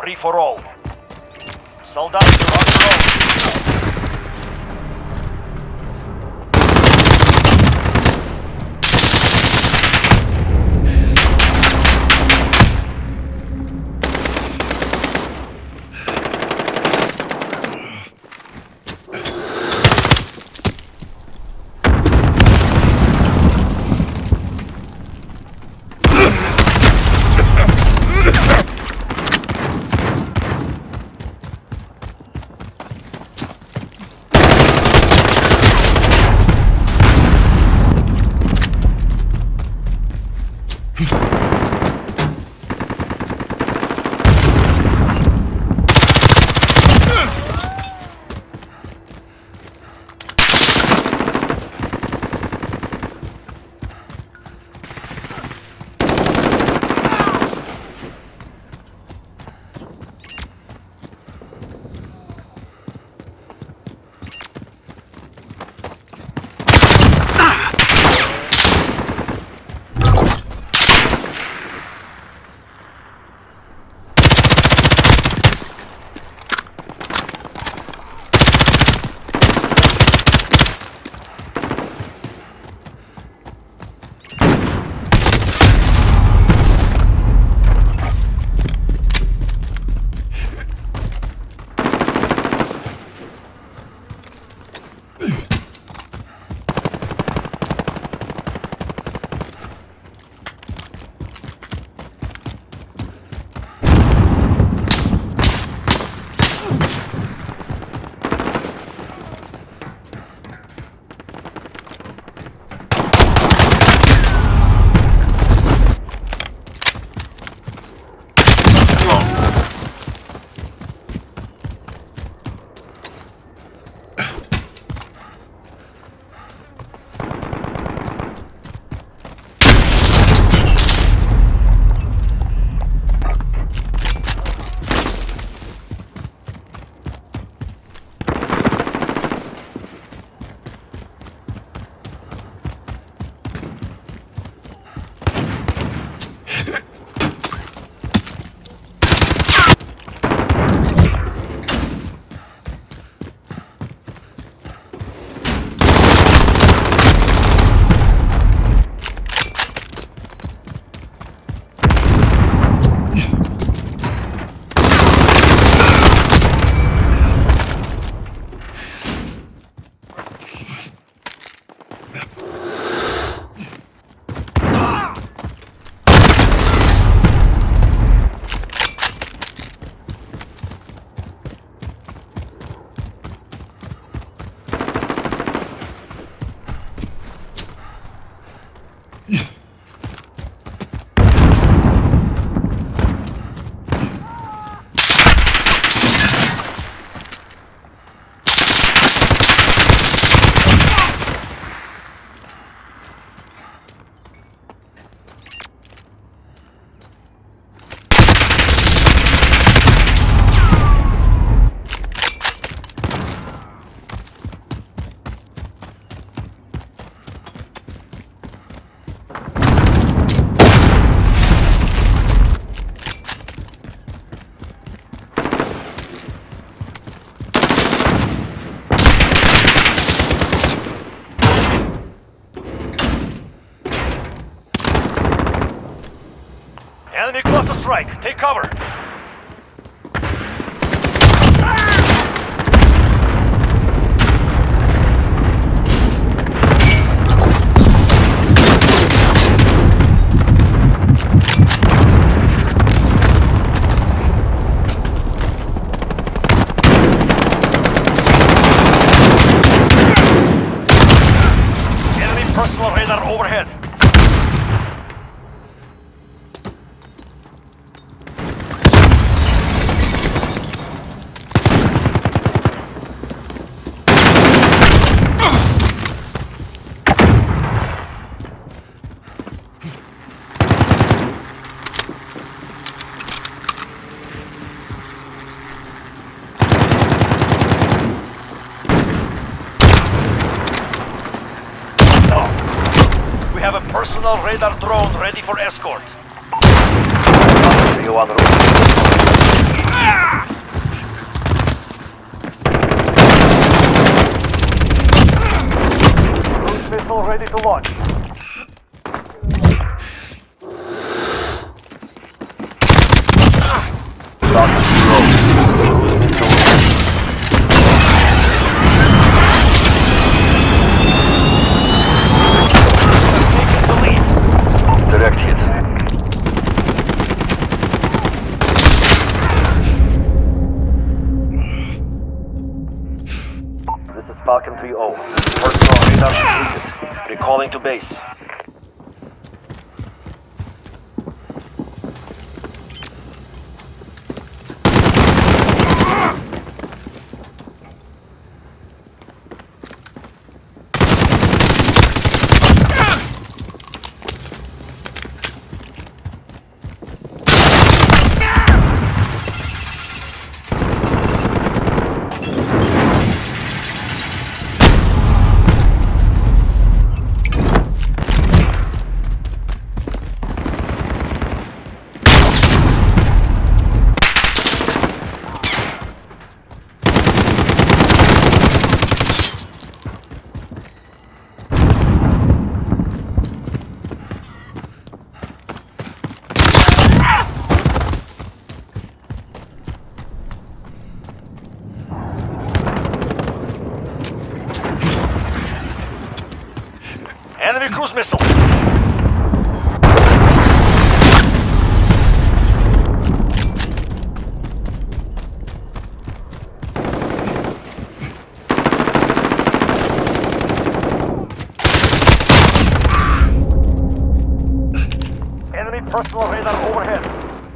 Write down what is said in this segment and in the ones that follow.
free for all. Soldiers, you're on your own. Enemy cluster strike. Take cover. Enemy personal radar overhead. We have a personal radar drone ready for escort. See you on the road. to launch. Falcon 3-0. Taking the lead. Direct hit. This is Falcon 3-0. Personal radar completed. Recalling to base. Enemy cruise missile. Enemy personal radar overhead.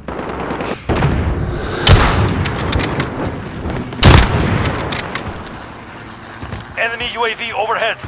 Enemy UAV overhead.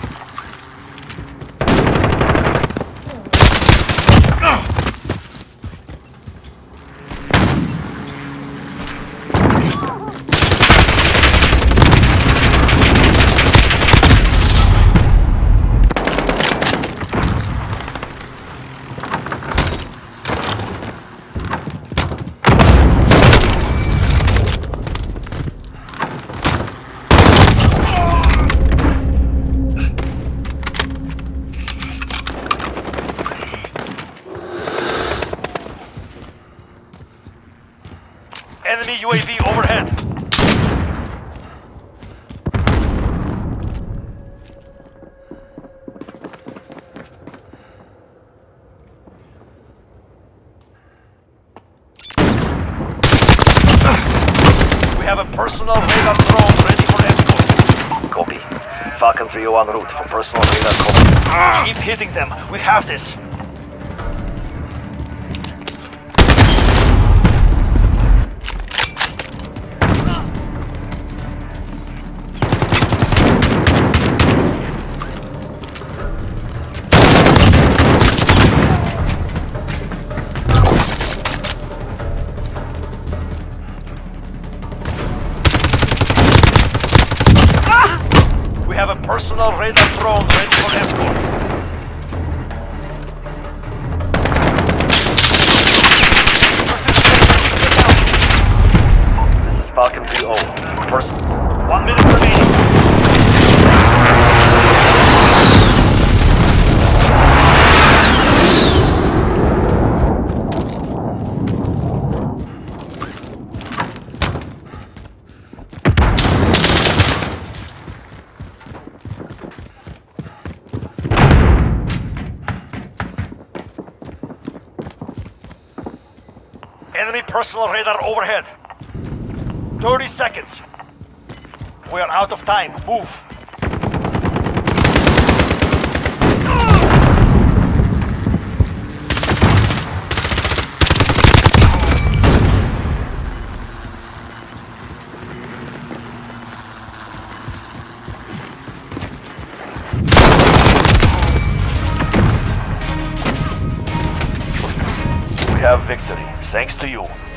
Enemy UAV overhead. We have a personal radar drone ready for escort. Copy. Falcon 3-0 en route for personal radar cover. Keep hitting them. We have this. We have a personal radar drone ready for escort. This is Falcon 3-0. 1 minute remaining. Enemy personal radar overhead. 30 seconds. We are out of time. Move. We have victory, thanks to you.